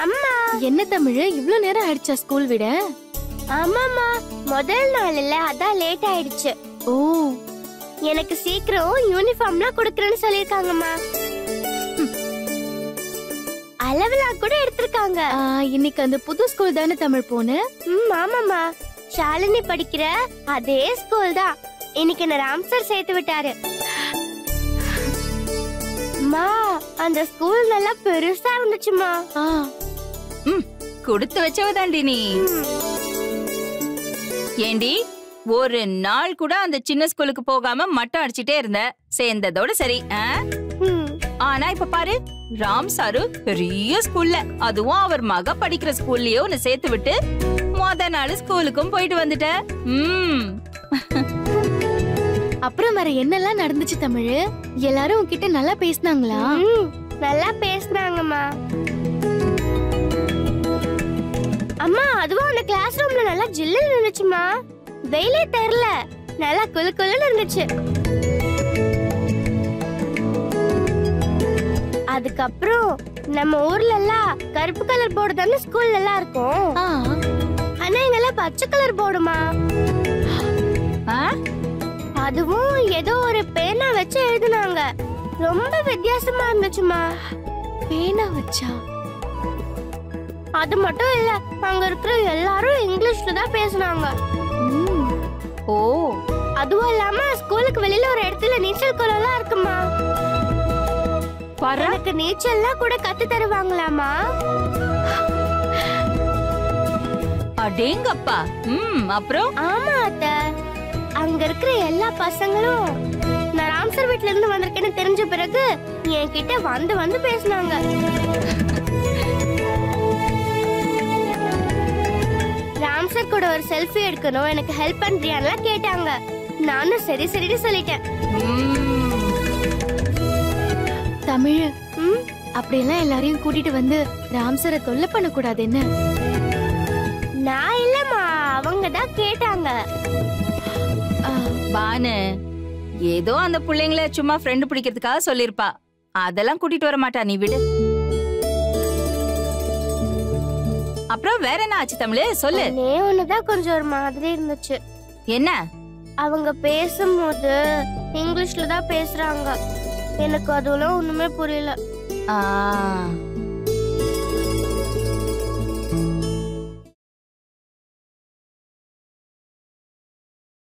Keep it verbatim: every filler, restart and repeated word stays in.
அம்மா. என்ன தமிழ் இவ்ளோ நேரம் ஆயிடுச்சா ஸ்கூல் விட? ஆமாமா, முதல் நாள் இல்ல, அதான் லேட் ஆயிடுச்சு. ஓ, எனக்கு சீக்கிரம் யூனிஃபார்ம்லாம் கொடுக்கறேன்னு சொல்லிருக்காங்கம்மா. அளவுலாம் கூட எடுத்திருக்காங்க. இன்னைக்கு அந்த புது ஸ்கூல் தானே தமிழ் போன? ம், ஆமாமா, ஷாலினி படிக்கிற அதே ஸ்கூல் தான். இன்னைக்கு என்ன ராம் சார் சேர்த்து விட்டாரு. அம்மா, அந்த ஸ்கூல் நல்லா பெருசா இருந்துச்சுமா. ம், கொடுத்து வச்சவதாண்டி நீ. ஏண்டி ஒரு நாள் கூட அந்த சின்ன ஸ்கூலுக்கு போகாம மட்டம் அடிச்சிட்டே இருந்த, சேர்ந்ததோட சரி. ஆனா இப்ப பாரு, ராம் சாரு பெரிய ஸ்கூல்ல, அதுவும் அவர் மக படிக்கிற ஸ்கூல்லயே உன்னை சேர்த்து விட்டு மொத நாள் ஸ்கூலுக்கும் போயிட்டு வந்துட்ட. ம். அப்புறம் வேற என்னெல்லாம் நடந்துச்சு தமிழ்? எல்லாரும் உன்கிட்ட நல்லா பேசினாங்களா? நல்லா பேசினாங்கம்மா. அம்மா, அதுவும் அந்த கிளாஸ் ரூம்ல நல்லா ஜில்லுன்னு இருந்துச்சுமா. வெயிலே தெரியல, நல்லா குளு குளுன்னு இருந்துச்சு. அதுக்கப்புறம் நம்ம ஊர்ல எல்லாம் கருப்பு கலர் போர்டு தானே ஸ்கூல்ல எல்லாம் இருக்கும். ஆனா இங்கெல்லாம் பச்சை கலர் போர்டுமா. அதுவும் ஏதோ ஒரு பேனா வச்சு எழுதுனாங்க. ரொம்ப வித்தியாசமா இருந்துச்சுமா. பேனா வச்சா? அது மட்டும் இல்ல, அங்க இருக்கிற எல்லாரும் இங்கிலீஷ்ல தான் பேசுனாங்க. ஓ, அதுவும் இல்லாம ஸ்கூலுக்கு வெளியில ஒரு இடத்துல நீச்சல் குளம்லாம் இருக்குமா. எனக்கு நீச்சல்லாம் கூட கத்து தருவாங்களாமா. அடேங்கப்பா. ம், அப்புறம்? ஆமா அத்தை, அங்க இருக்கிற எல்லா பசங்களும் நான் ராம் சார் வீட்ல இருந்து வந்திருக்கேன்னு தெரிஞ்ச பிறகு என்கிட்ட வந்து வந்து பேசினாங்க. ராம் சார் கூட ஒரு செல்ஃபி எடுக்கணும், எனக்கு ஹெல்ப் பண்றியான்னு கேட்டாங்க. நானும் சரி சரின்னு சொல்லிட்டேன். தமிழ், அப்படியெல்லாம் எல்லாரையும் கூட்டிட்டு வந்து ராம் சாரை தொல்லை பண்ண கூடாது என்ன? நான் இல்லம்மா, அவங்க தான் கேட்டாங்க. பானு ஏதோ அந்த பிள்ளைங்களை சும்மா ஃப்ரெண்ட் பிடிக்கிறதுக்காக சொல்லிருப்பா. அதெல்லாம் கூட்டிட்டு வர மாட்டா, நீ விடு. அப்புறம் வேற என்ன ஆச்சு தமிழ்? சொல்லு. நே ஒண்ணுதான் கொஞ்சம் ஒரு மாதிரி இருந்துச்சு. என்ன? அவங்க பேசும்போது இங்கிலீஷ்ல தான் பேசுறாங்க. எனக்கு அதெல்லாம் ஒண்ணுமே புரியல. ஆ